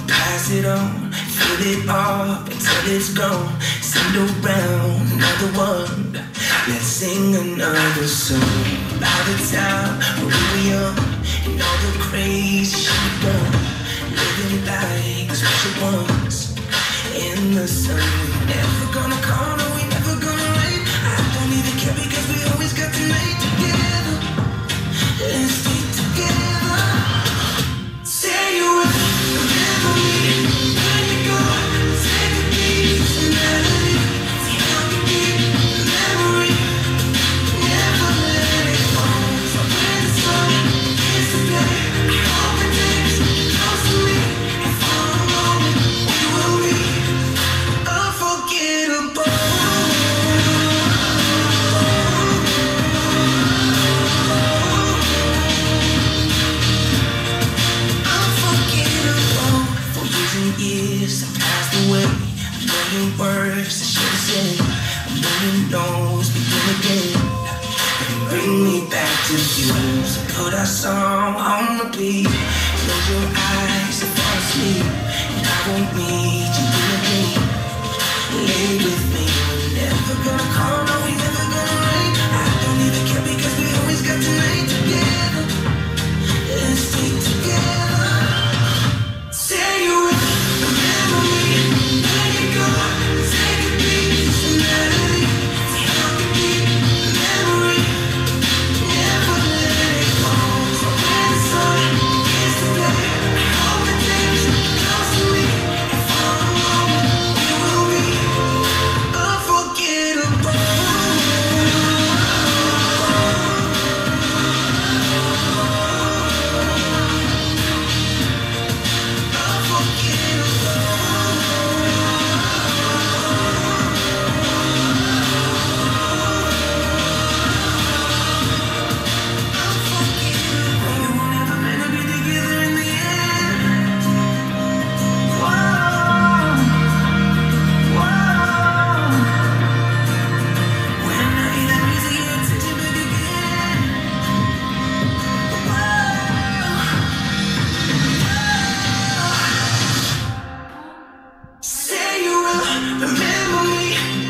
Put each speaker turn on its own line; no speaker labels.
pass it on, fill it up until it's gone. Send around another one. Let's sing another song about the time when we were young and all the crazy shit we done. Living like special ones in the sun. We never gonna call, no, we never gonna rain. I don't even care because we always got tonight together. Let's stay together. Say you will remember me when you go. Take a piece of melody to help you keep the memory. Never let it go. So when the sun is to play, I hope it takes you close to me. And for a moment we will be unforgettable. Years have passed away, a million words I should have said, a million no's begin again, and bring me back to you. So put our song on repeat, close your eyes and fall asleep, and I won't need you again. Lay with me, we're never gonna call, no, we never gonna rain. I don't even care because we always got tonight together. Let's stay together. Say you will remember me when you go. Take a piece of melody to help you keep the memory. Never let it go. So when the sun is to play, I hope it takes you close to me. And for a moment we will be unforgettable. Say you will remember me